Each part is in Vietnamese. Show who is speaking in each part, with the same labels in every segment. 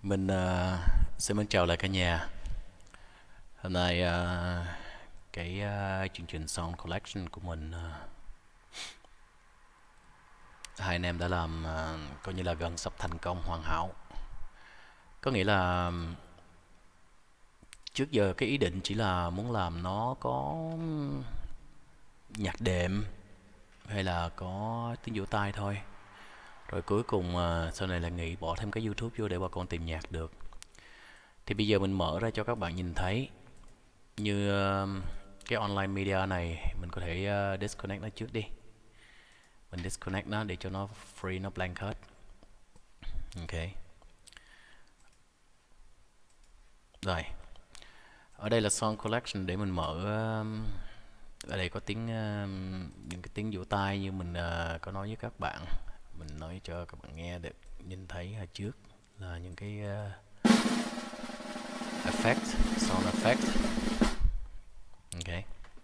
Speaker 1: Mình xin mến chào lại cả nhà. Hôm nay cái chương trình Sound Collection của mình, hai anh em đã làm coi như là gần sắp thành công hoàn hảo. Có nghĩa là trước giờ cái ý định chỉ là muốn làm nó có nhạc đệm hay là có tiếng vỗ tay thôi. Rồi cuối cùng sau này là nghĩ bỏ thêm cái YouTube vô để bà con tìm nhạc được. Thì bây giờ mình mở ra cho các bạn nhìn thấy như cái online media này, mình có thể disconnect nó trước đi. Mình disconnect nó để cho nó free, nó blank hết. Ok. Rồi. Ở đây là Song Collection để mình mở. Ở đây có tiếng những cái tiếng vỗ tay như mình có nói với các bạn. Mình nói cho các bạn nghe được nhìn thấy hồi trước là những cái effect, sound effect. Ok.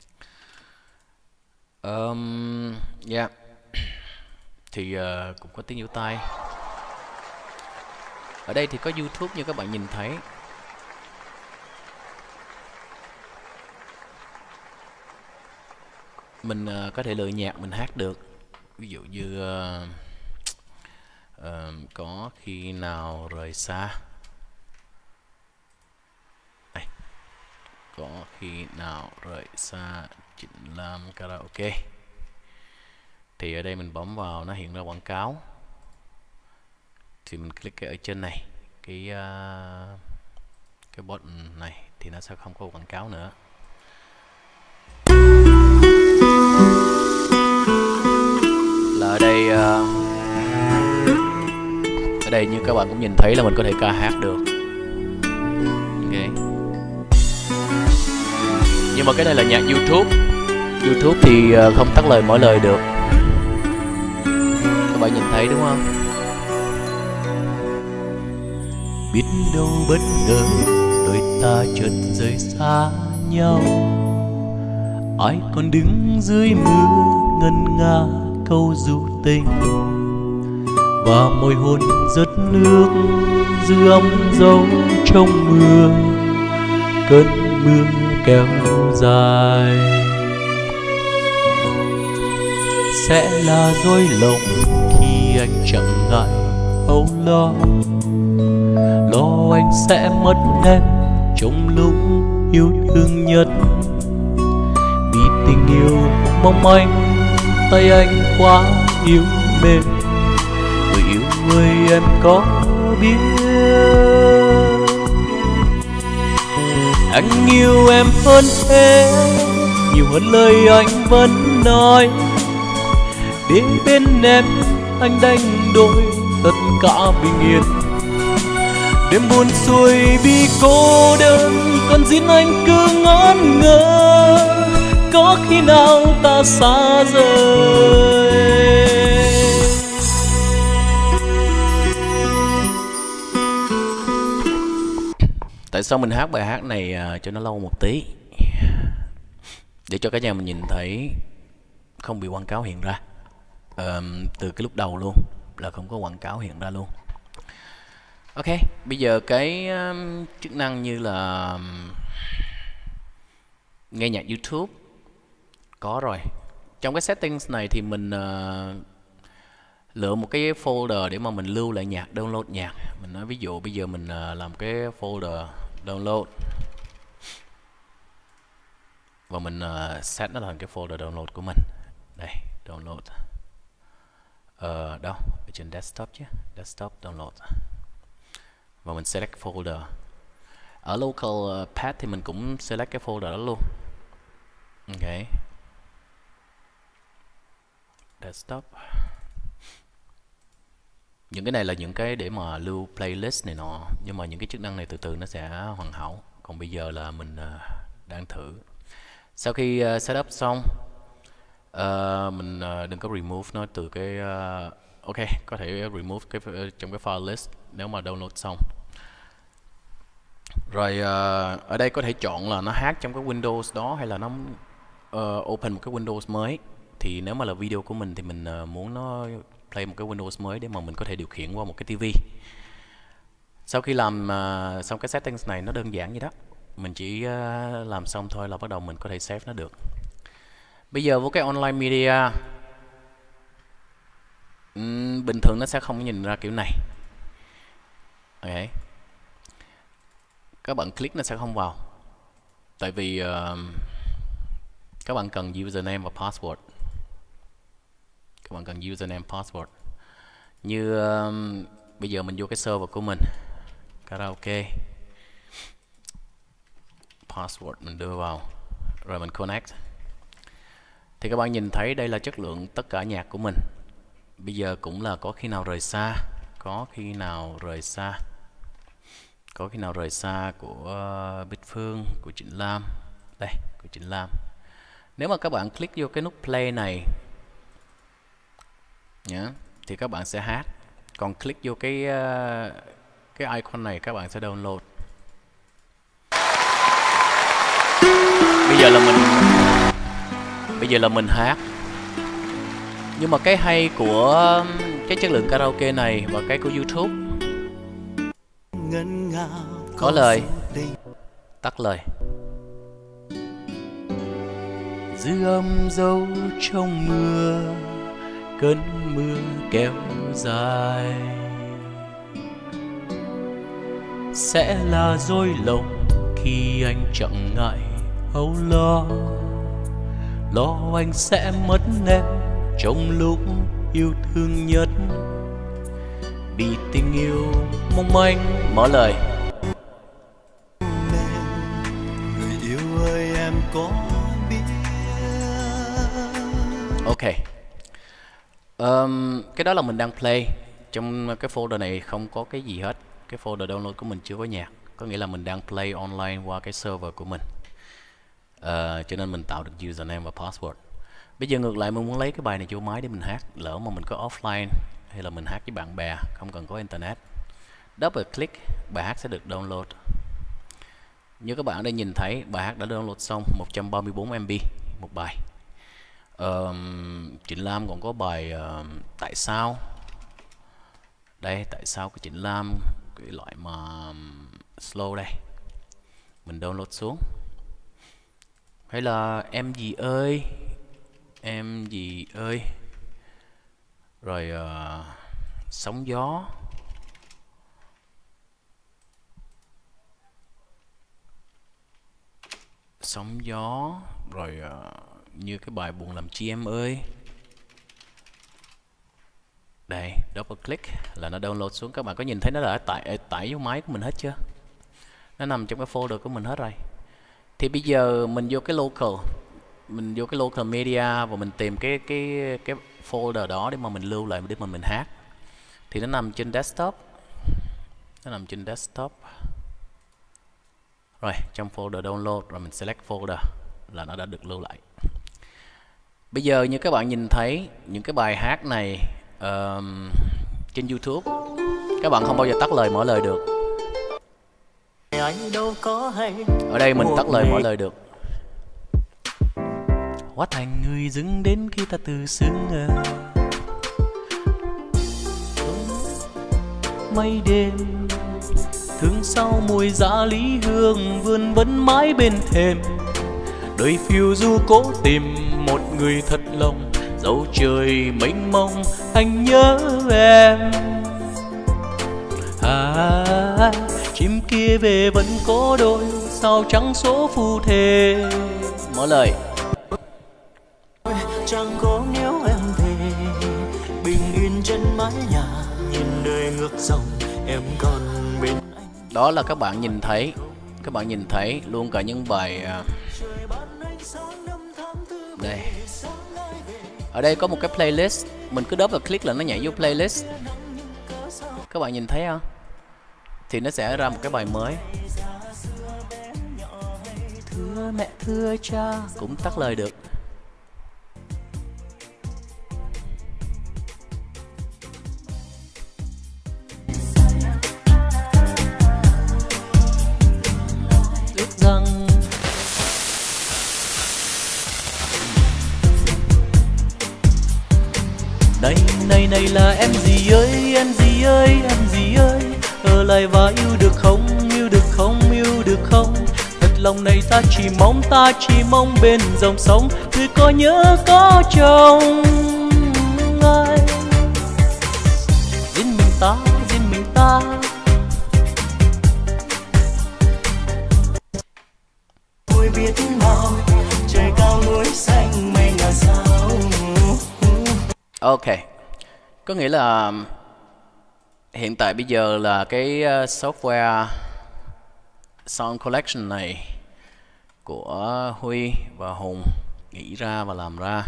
Speaker 1: Yeah. Thì cũng có tiếng vỗ tay. Ở đây thì có YouTube như các bạn nhìn thấy. Mình có thể lựa nhạc mình hát được. Ví dụ như có khi nào rời xa. Đây. Có khi nào rời xa Trịnh Lam karaoke. Thì ở đây mình bấm vào nó hiện ra quảng cáo. Thì mình click ở trên này, cái button này thì nó sẽ không có quảng cáo nữa. Là ở đây như các bạn cũng nhìn thấy là mình có thể ca hát được. Ok. Nhưng mà cái này là nhạc YouTube. YouTube thì không tắt lời mỗi lời được. Các bạn nhìn thấy đúng không? Biết đâu bất ngờ đôi ta chợt rời xa nhau. Ai còn đứng dưới mưa ngân nga câu ru tình, và môi hôn rớt nước dư âm dấu trong mưa. Cơn mưa kéo dài sẽ là dối lòng khi anh chẳng ngại âu lo. Lo anh sẽ mất em trong lúc yêu thương nhất. Vì tình yêu mong manh, tay anh quá yếu mềm. Người yêu ơi em có biết, anh yêu em hơn thế, nhiều hơn lời anh vẫn nói. Để bên em anh đánh đổi tất cả bình yên. Đêm buồn xuôi vì cô đơn, còn riêng anh cứ ngẩn ngơ. Có khi nào ta xa rời. Tại sao mình hát bài hát này cho nó lâu một tí, để cho cả nhà mình nhìn thấy không bị quảng cáo hiện ra. Từ cái lúc đầu luôn là không có quảng cáo hiện ra luôn. Ok, bây giờ cái chức năng như là nghe nhạc YouTube có rồi. Trong cái settings này thì mình lựa một cái folder để mà mình lưu lại nhạc, download nhạc. Mình nói ví dụ bây giờ mình làm cái folder download và mình set nó thành cái folder download của mình. Đây, download. Đâu? Ở trên desktop chứ, desktop download. Và mình select folder. Ở local path thì mình cũng select cái folder đó luôn. Ok. Desktop. Những cái này là những cái để mà lưu playlist này nọ, nhưng mà những cái chức năng này từ từ nó sẽ hoàn hảo. Còn bây giờ là mình đang thử. Sau khi setup xong, mình đừng có remove nó từ cái ok, có thể remove cái trong cái file list nếu mà download xong. Rồi ở đây có thể chọn là nó hát trong cái Windows đó hay là nó open một cái Windows mới. Thì nếu mà là video của mình thì mình muốn nó play một cái Windows mới để mà mình có thể điều khiển qua một cái TV. Sau khi làm xong cái settings này, nó đơn giản vậy đó. Mình chỉ làm xong thôi là bắt đầu mình có thể save nó được. Bây giờ với cái online media, bình thường nó sẽ không nhìn ra kiểu này. Okay. Các bạn click nó sẽ không vào. Tại vì các bạn cần username và password. Các bạn cần username password. Như bây giờ mình vô cái server của mình, karaoke, password mình đưa vào, rồi mình connect. Thì các bạn nhìn thấy đây là chất lượng tất cả nhạc của mình. Bây giờ cũng là có khi nào rời xa, có khi nào rời xa, có khi nào rời xa của Bích Phương, của Trịnh Lam. Đây, của Trịnh Lam. Nếu mà các bạn click vô cái nút play này nhá, thì các bạn sẽ hát. Còn click vô cái icon này các bạn sẽ download. Bây giờ là mình hát. Nhưng mà cái hay của cái chất lượng karaoke này và cái của YouTube, có lời, tắt lời. Dư âm dấu trong mưa, cơn mưa kéo dài, sẽ là dối lòng khi anh chẳng ngại âu lo. Lo anh sẽ mất em trong lúc yêu thương nhất, vì tình yêu mong manh. Mở lời. Người yêu ơi em có biết. Ok. Cái đó là mình đang play. Trong cái folder này không có cái gì hết. Cái folder download của mình chưa có nhạc. Có nghĩa là mình đang play online qua cái server của mình. Cho nên mình tạo được username và password. Bây giờ ngược lại, mình muốn lấy cái bài này vô máy để mình hát. Lỡ mà mình có offline hay là mình hát với bạn bè, không cần có internet, double click, bài hát sẽ được download. Như các bạn đã nhìn thấy, bài hát đã download xong 134 MB một bài. Trịnh Lam còn có bài Tại Sao. Đây, Tại Sao của Trịnh Lam, cái loại mà slow đây. Mình download xuống. Hay là Em Gì Ơi, Em Gì Ơi. Rồi Sóng Gió. Sóng Gió. Rồi như cái bài Buồn Làm Chi Em Ơi. Đây, double click là nó download xuống. Các bạn có nhìn thấy nó đã tải vô máy của mình hết chưa? Nó nằm trong cái folder của mình hết rồi. Thì bây giờ mình vô cái local media và mình tìm cái folder đó để mà mình lưu lại, để mà mình hát. Thì nó nằm trên desktop. Rồi, trong folder download, rồi mình select folder là nó đã được lưu lại. Bây giờ như các bạn nhìn thấy những cái bài hát này trên YouTube, các bạn không bao giờ tắt lời mở lời được. Ở đây mình tắt lời mở lời được. Hóa thành người dưng đến khi ta tự xưng mây đêm thương sau mùi giá lý hương vươn vấn mãi bên thềm. Đời phiêu du cố tìm một người thật lòng, dẫu trời mênh mông anh nhớ em. Chim kia về vẫn có đôi sao trắng số phù thề. Mở lời. Chẳng có nếu em về bình yên trên mái nhà, nhìn đời ngược dòng em còn bên anh. Đó là các bạn nhìn thấy luôn cả những bài đây. Ở đây có một cái playlist, mình cứ double click là nó nhảy vô playlist. Các bạn nhìn thấy không? Thì nó sẽ ra một cái bài mới. Thưa mẹ thưa cha, cũng tắt lời được. Ước rằng này là em gì ơi, em gì ơi, em gì ơi, ở lại dài và yêu được không, yêu được không, yêu được không. Thật lòng này ta chỉ mong bên dòng sông người có nhớ có chồng ai. Riêng mình ta, riêng mình ta.
Speaker 2: Tôi biết bao trời cao núi xanh mây ngàn sao.
Speaker 1: Ok, có nghĩa là hiện tại bây giờ là cái software Song Collection này của Huy và Hùng nghĩ ra và làm ra,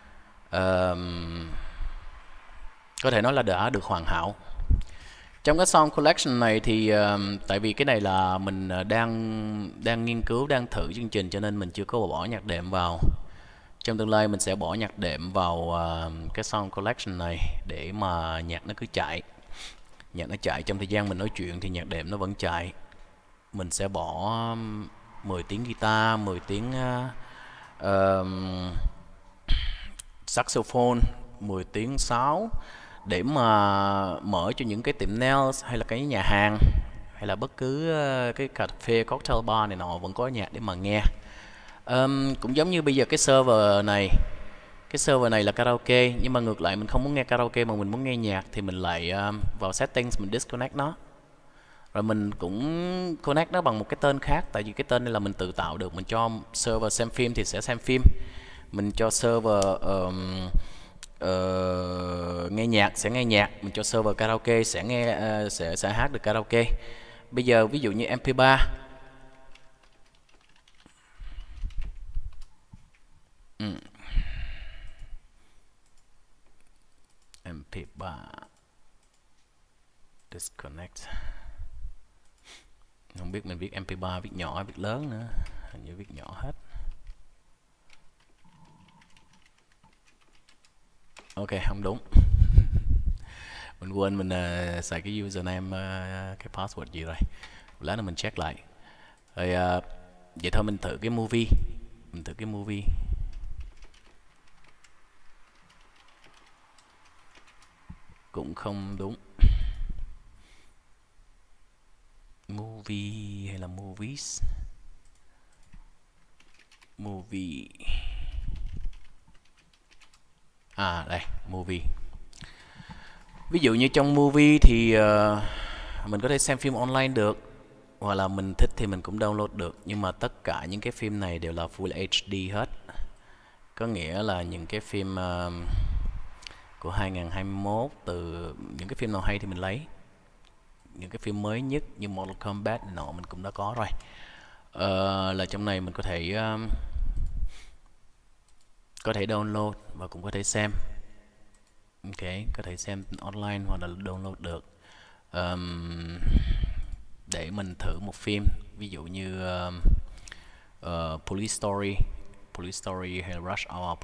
Speaker 1: có thể nói là đã được hoàn hảo. Trong cái Song Collection này thì tại vì cái này là mình đang nghiên cứu, đang thử chương trình, cho nên mình chưa có bỏ nhạc đệm vào. Trong tương lai mình sẽ bỏ nhạc đệm vào cái Song Collection này để mà nhạc nó cứ chạy. Nhạc nó chạy trong thời gian mình nói chuyện thì nhạc đệm nó vẫn chạy. Mình sẽ bỏ 10 tiếng guitar, 10 tiếng saxophone, 10 tiếng sáo để mà mở cho những cái tiệm nails hay là cái nhà hàng hay là bất cứ cái cà phê cocktail bar này nọ vẫn có nhạc để mà nghe. Cũng giống như bây giờ cái server này là karaoke, nhưng mà ngược lại mình không muốn nghe karaoke mà mình muốn nghe nhạc thì mình lại vào settings mình disconnect nó, rồi mình cũng connect nó bằng một cái tên khác, tại vì cái tên này là mình tự tạo được. Mình cho server xem phim thì sẽ xem phim, mình cho server nghe nhạc sẽ nghe nhạc, mình cho server karaoke sẽ nghe sẽ hát được karaoke. Bây giờ ví dụ như MP3, MP3 disconnect, không biết mình viết MP3 viết nhỏ viết lớn nữa, hình như viết nhỏ hết. Ok, không đúng. Mình quên mình xài cái username, cái password gì rồi. Lát nữa mình check lại. Rồi vậy thôi mình thử cái movie. Mình thử cái movie. Cũng không đúng. Movie hay là movies? Movie. À đây, movie. Ví dụ như trong movie thì mình có thể xem phim online được, hoặc là mình thích thì mình cũng download được. Nhưng mà tất cả những cái phim này đều là Full HD hết. Có nghĩa là những cái phim của 2021, từ những cái phim nào hay thì mình lấy. Những cái phim mới nhất như Mortal Kombat này nọ mình cũng đã có rồi. Là trong này mình có thể download và cũng có thể xem. Ok, có thể xem online hoặc là download được. Để mình thử một phim, ví dụ như Police Story hay là Rush Hour,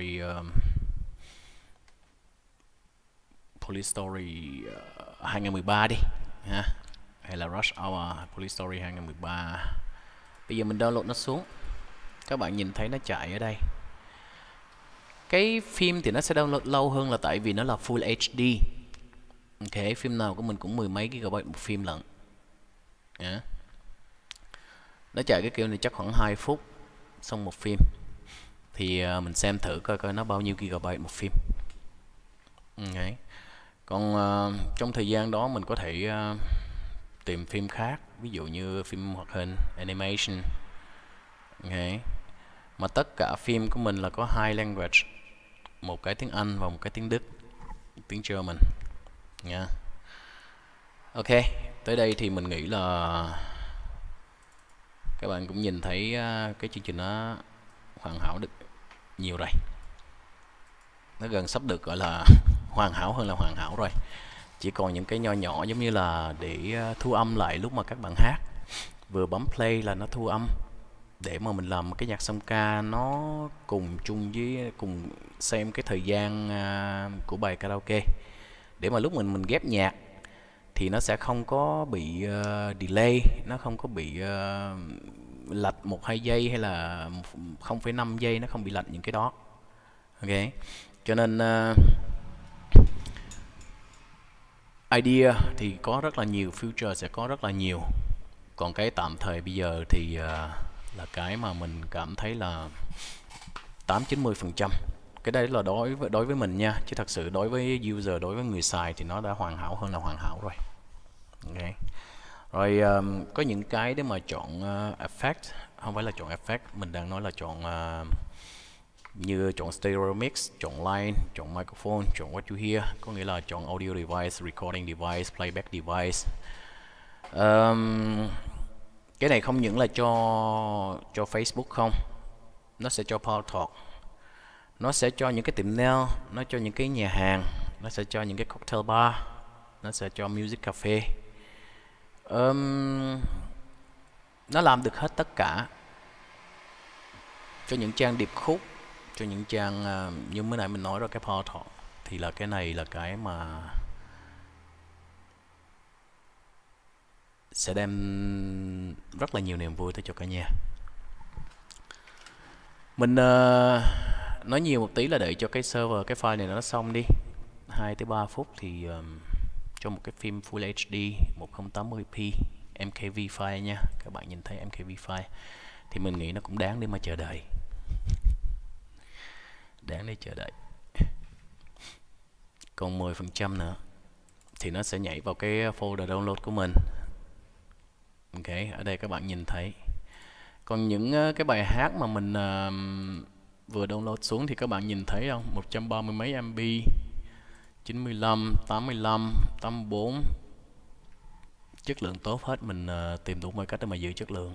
Speaker 1: Police Story 2013 đi ha, hay là Rush Hour Police Story 2013. Bây giờ mình download nó xuống, các bạn nhìn thấy nó chạy ở đây. Cái phim thì nó sẽ download lâu hơn là tại vì nó là Full HD. Ok, phim nào của mình cũng 10 mấy gigabyte một phim lận. Nó chạy cái kiểu này chắc khoảng 2 phút xong một phim. Thì mình xem thử coi nó bao nhiêu gigabyte một phim. Okay. Còn trong thời gian đó mình có thể tìm phim khác, ví dụ như phim hoạt hình, animation. Okay. Mà tất cả phim của mình là có hai language, một cái tiếng Anh và một cái tiếng Đức, tiếng German. Yeah. Ok, tới đây thì mình nghĩ là các bạn cũng nhìn thấy cái chương trình nó hoàn hảo được nhiều rồi. Nó gần sắp được gọi là hoàn hảo hơn là hoàn hảo rồi. Chỉ còn những cái nho nhỏ giống như là để thu âm lại lúc mà các bạn hát. Vừa bấm play là nó thu âm, để mà mình làm cái nhạc song ca nó cùng chung với cùng xem cái thời gian của bài karaoke, để mà lúc mình ghép nhạc thì nó sẽ không có bị delay, nó không có bị lệch 1-2 giây hay là 0,5 giây, nó không bị lệch những cái đó. Ok, cho nên idea thì có rất là nhiều, future sẽ có rất là nhiều. Còn cái tạm thời bây giờ thì là cái mà mình cảm thấy là 8-90%. Cái đây là đối với mình nha, chứ thật sự đối với user, đối với người xài thì nó đã hoàn hảo hơn là hoàn hảo rồi. Okay. Rồi có những cái để mà chọn effect, không phải là chọn effect, mình đang nói là chọn như chọn stereo mix, chọn line, chọn microphone, chọn what you hear, có nghĩa là chọn audio device, recording device, playback device. Cái này không những là cho Facebook không, nó sẽ cho Power Talk, nó sẽ cho những cái tiệm nail, nó cho những cái nhà hàng, nó sẽ cho những cái cocktail bar, nó sẽ cho music cafe. Nó làm được hết tất cả, cho những trang điệp khúc, cho những trang như mới nãy mình nói rồi, cái Power Talk thì là cái này là cái mà sẽ đem rất là nhiều niềm vui tới cho cả nhà. Mình nói nhiều một tí là để cho cái server, cái file này nó xong đi 2-3 phút thì cho một cái phim Full HD 1080p MKV file nha. Các bạn nhìn thấy MKV file thì mình nghĩ nó cũng đáng để mà chờ đợi. Đáng để chờ đợi. Còn 10% nữa thì nó sẽ nhảy vào cái folder download của mình. Ok, ở đây các bạn nhìn thấy. Còn những cái bài hát mà mình vừa download xuống thì các bạn nhìn thấy không? 130 mấy MB, 95, 85, 84. Chất lượng tốt hết, mình tìm đủ mọi cách để mà giữ chất lượng.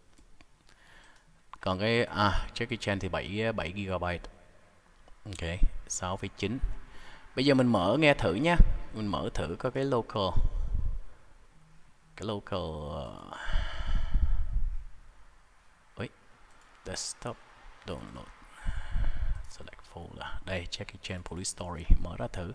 Speaker 1: Còn cái Jackie Chan thì 7 GB. Ok, 6,9. Bây giờ mình mở nghe thử nhé. Mình mở thử có cái local. Cái local desktop download, select folder. Đây, Jackie Chan Police Story, mở ra thử.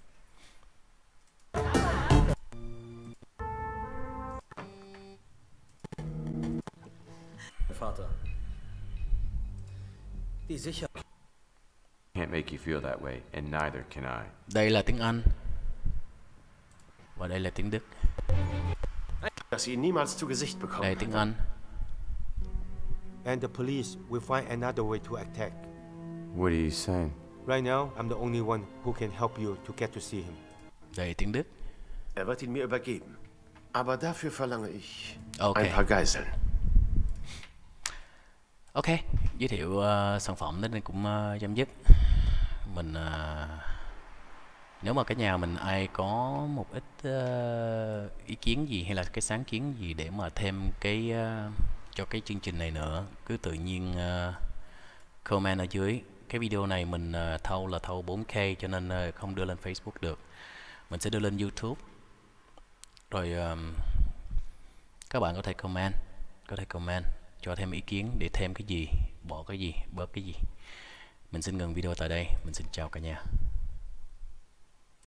Speaker 3: Vater, die sicher
Speaker 4: Can't make you feel that way, and neither can I.
Speaker 1: Đây là tiếng Anh và đây là tiếng Đức.
Speaker 5: Dass Sie ihn niemals zu Gesicht bekommen.
Speaker 1: Đây tiếng Anh.
Speaker 6: And the police will find another way to attack.
Speaker 4: What are you saying?
Speaker 6: Right now, I'm the only one who can help you to get to see him.
Speaker 1: Đây tiếng Đức.
Speaker 5: Er wird ihn mir übergeben. Aber dafür verlange ich
Speaker 1: Okay.
Speaker 5: ein paar Geiseln.
Speaker 1: Ok, giới thiệu sản phẩm đến đây cũng chấm dứt. Mình nếu mà cả nhà mình ai có một ít ý kiến gì hay là cái sáng kiến gì để mà thêm cái cho cái chương trình này nữa, cứ tự nhiên comment ở dưới. Cái video này mình thâu là thâu 4K cho nên không đưa lên Facebook được. Mình sẽ đưa lên YouTube. Rồi các bạn có thể comment cho thêm ý kiến để thêm cái gì, bỏ cái gì, bớt cái gì. Mình xin ngừng video tại đây. Mình xin chào cả nhà.